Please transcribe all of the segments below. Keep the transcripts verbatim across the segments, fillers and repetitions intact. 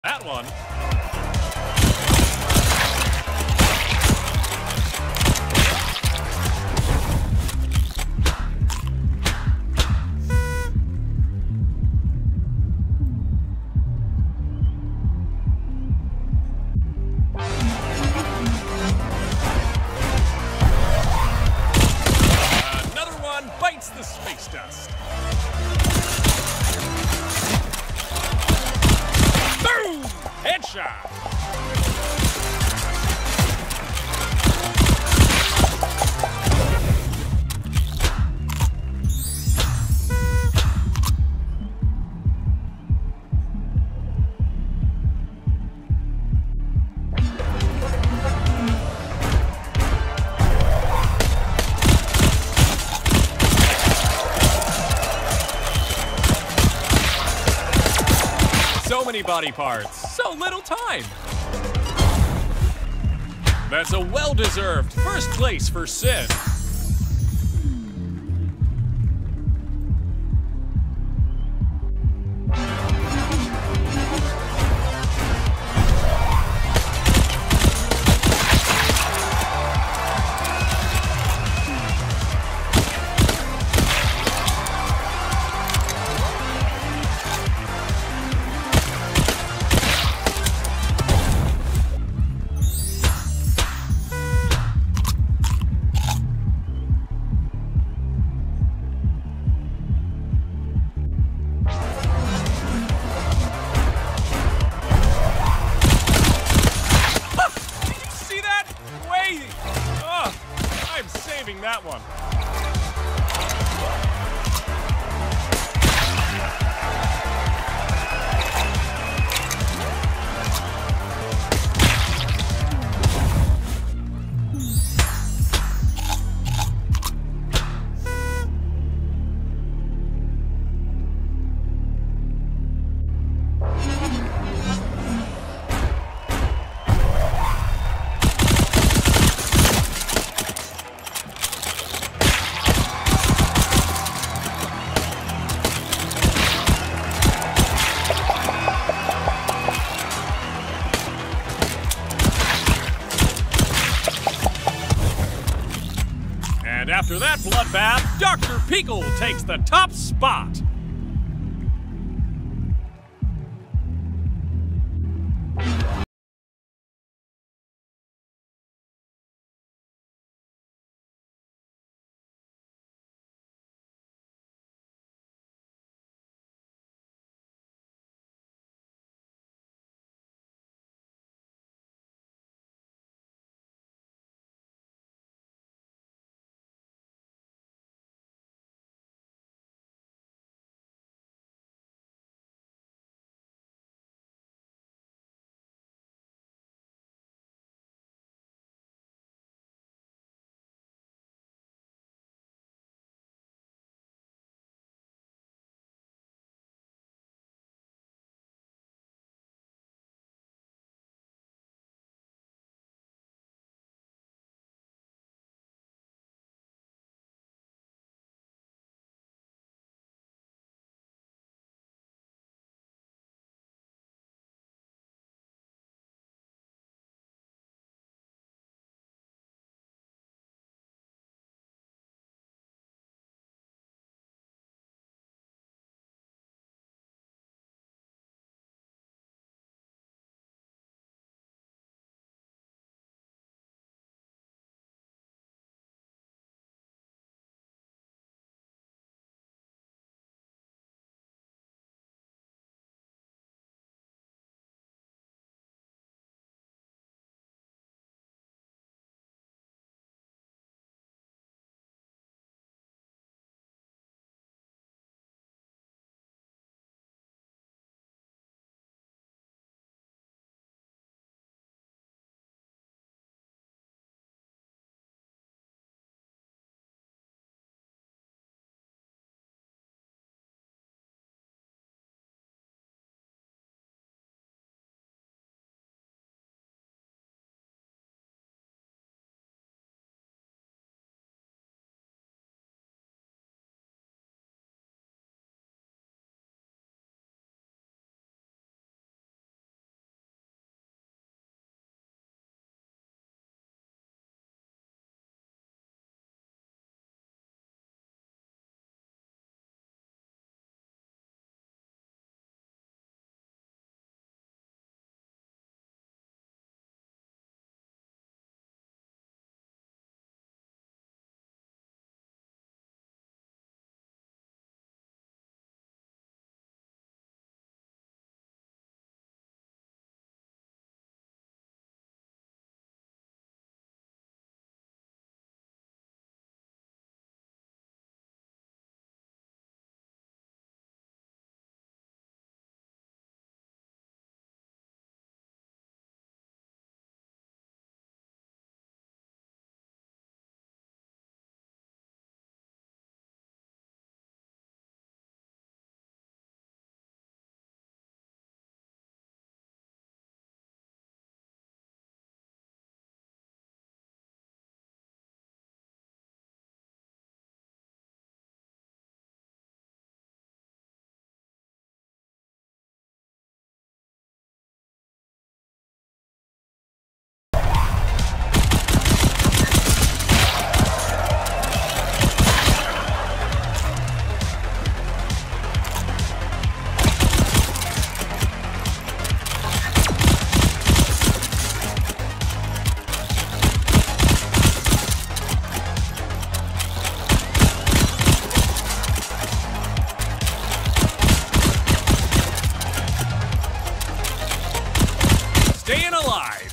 That one. Another one bites the space dust. Boom! Headshot. So many body parts, so little time. That's a well-deserved first place for Sid. I'm saving that one. And after that bloodbath, Doctor Peekle takes the top spot. staying alive.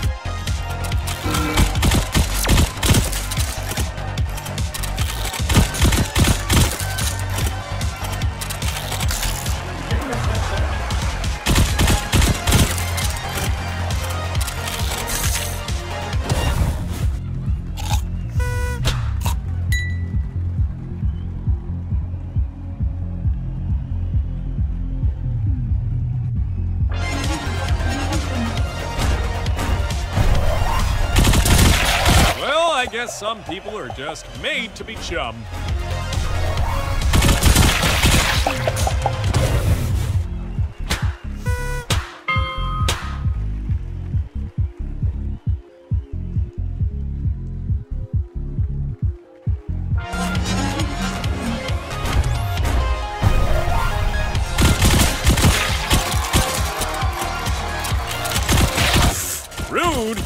I guess some people are just made to be chum. Rude!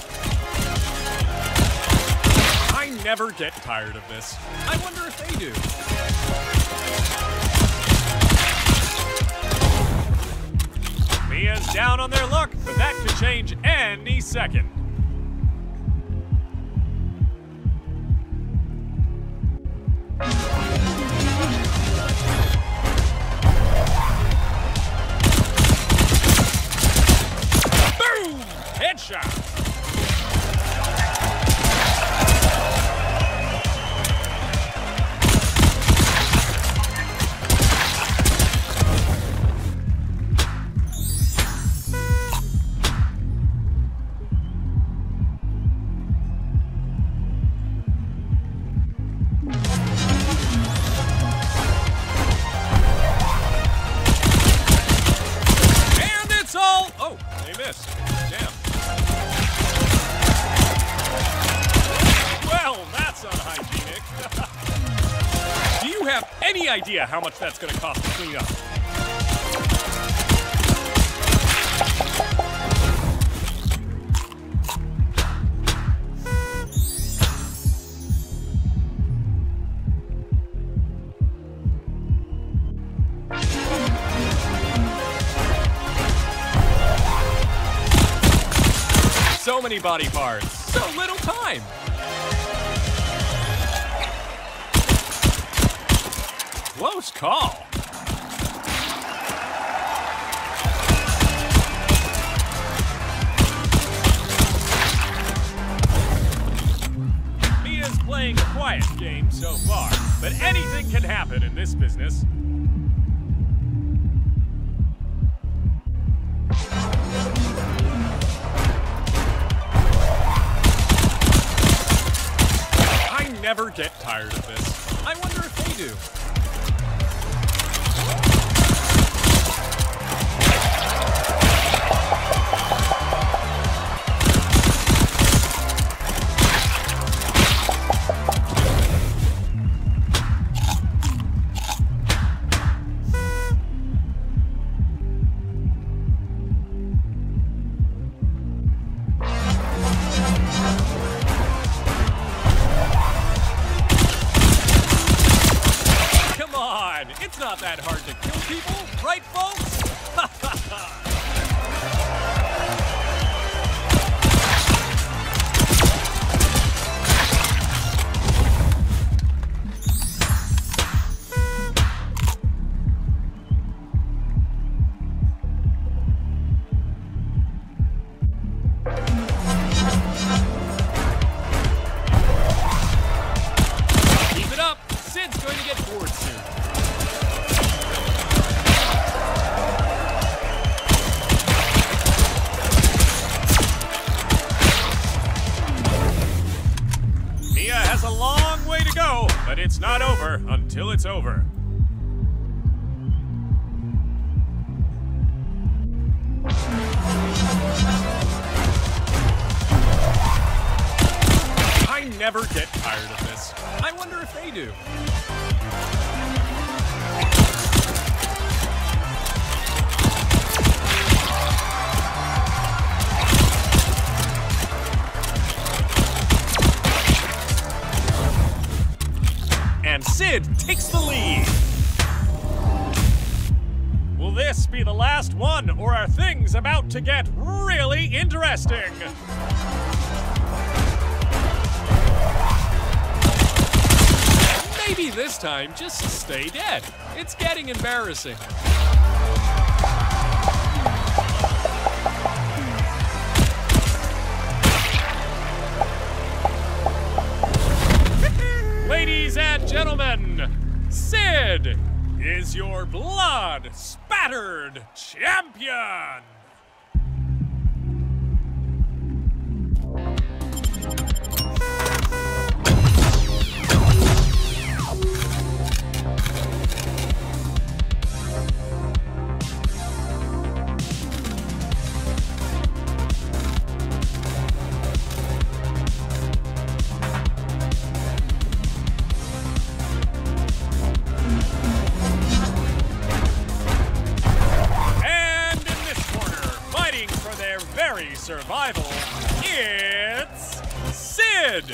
Never get tired of this. I wonder if they do. Mia's down on their luck, but that could change any second. Boom! Headshot! Damn. Well, that's unhygienic. Do you have any idea how much that's going to cost to clean up? So many body parts, so little time. Close call. Mia's playing a quiet game so far, but anything can happen in this business. Never get tired of this. I wonder if they do. It's not that hard to kill people, right, folks? Keep it up. Sid's going to get bored soon. Has a long way to go, but it's not over until it's over. I never get tired of this. I wonder if they do. And Sid takes the lead. Will this be the last one, or are things about to get really interesting? Maybe this time, just stay dead. It's getting embarrassing. Ladies and gentlemen, Sid is your blood-spattered champion! Survival, it's Sid!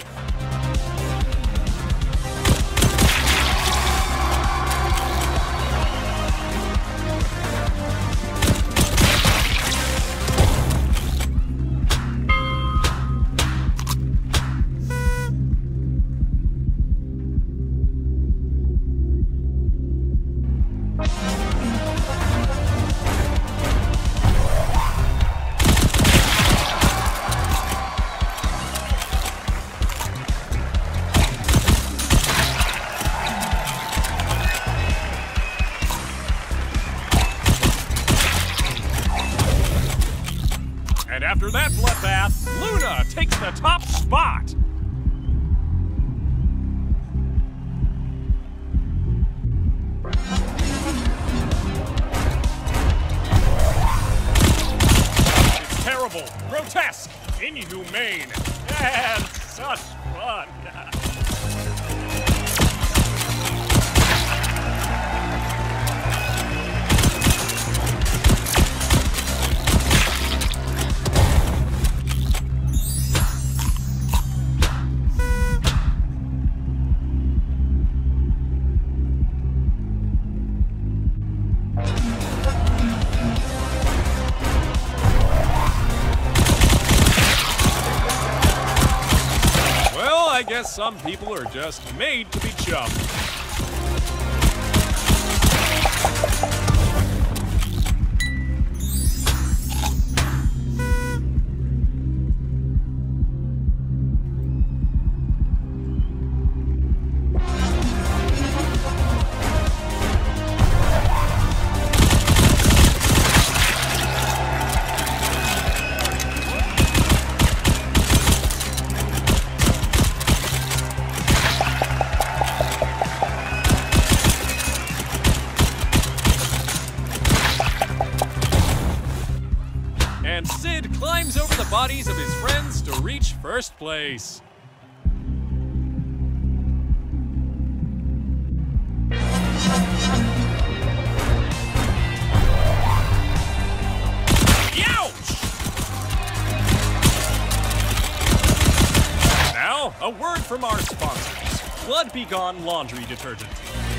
And after that bloodbath, Luna takes the top spot! It's terrible, grotesque, inhumane, and such fun! I guess some people are just made to be chuffed. And Sid climbs over the bodies of his friends to reach first place. Youch! Now, a word from our sponsors, Blood Be Gone Laundry Detergent.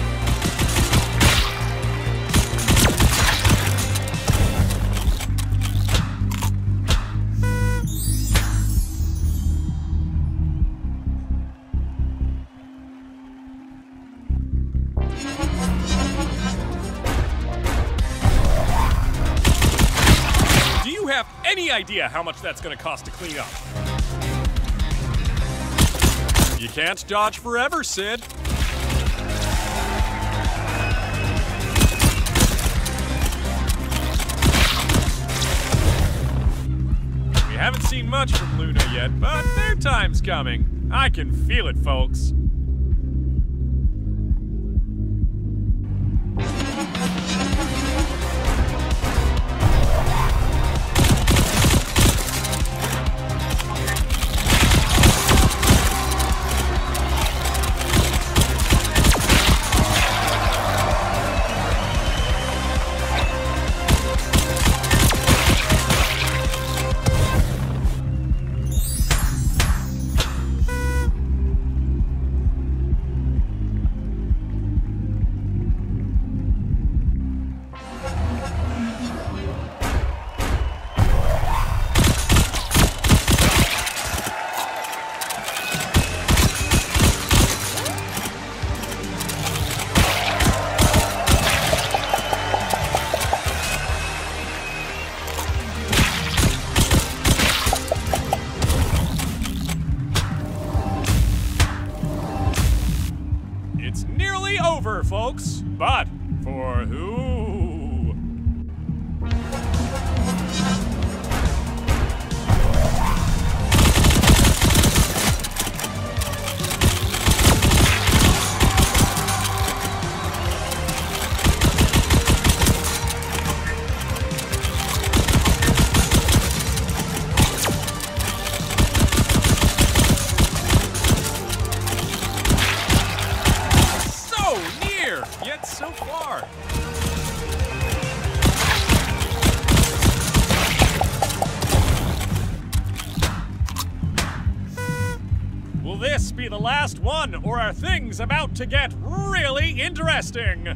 Do you have any idea how much that's going to cost to clean up? You can't dodge forever, Sid. We haven't seen much from Luna yet, but their time's coming. I can feel it, folks. folks, but for who? Yet so far. Will this be the last one, or are things about to get really interesting?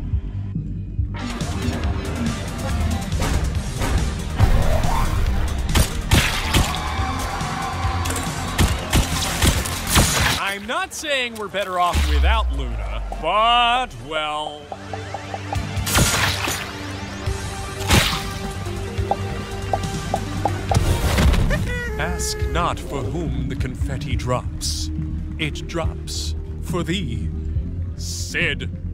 I'm not saying we're better off without Luna, but, well... Ask not for whom the confetti drops. It drops for thee, Cid.